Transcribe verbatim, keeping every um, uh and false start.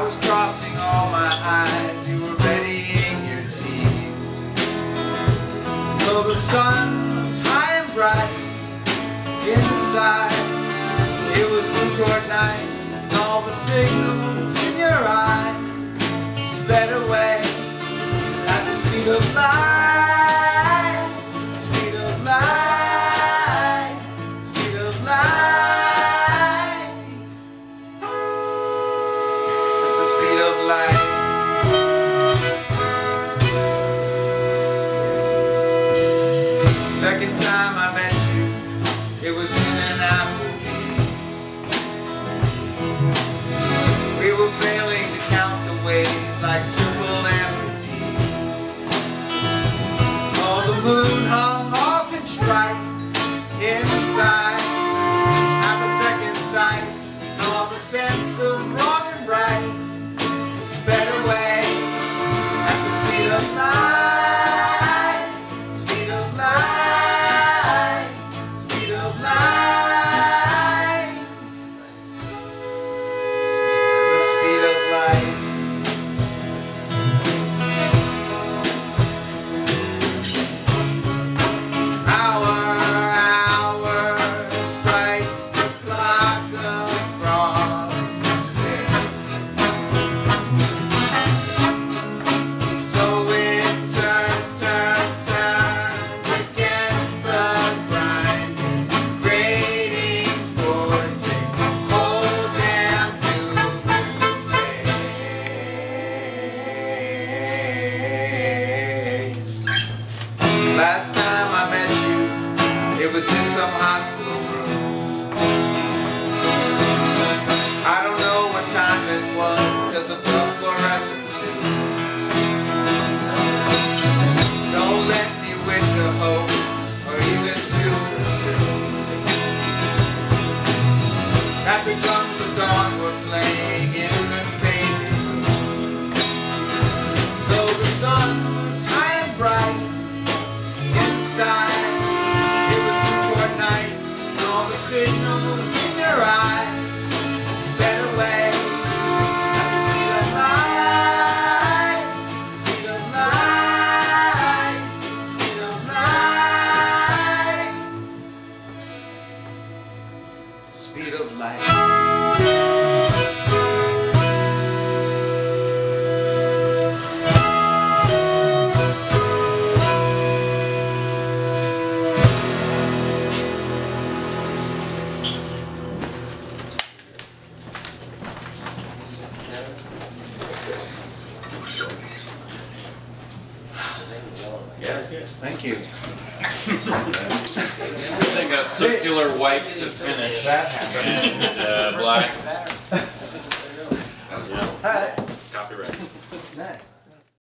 was crossing all my eyes, you were readying your teeth. Though the sun was high and bright, inside it was blue court night, and all the signals in your eyes sped away at the speed of light, speed of light, speed of light, at the speed of light. Second time I met you, it was in an Applebee's. We were failing to count the ways like triple amputees. Oh, the moon hung all contrite inside at the second sight, and all the sense of wrong and right sped away at the speed of light, speed of light, speed of light, the speed of light. Hour, hour strikes the clock across his face. So it turns, turns, turns against the grind, grating, forging, hold them to face. Last time I met you, it was in some hospital room. I don't know what time it was, cause of the fluorescent tube. Don't let me wish or hope, or even to pursue, that the drums of dawn were playing in the stadium room. Though the sun was high and bright, inside it was Newport night, and all the signals in your eyes sped away at the speed of light, speed of light, speed of light, speed of light. Yeah, it's good. Thank you. Using a circular wipe to finish. That happened. And uh, black. That was cool. All right.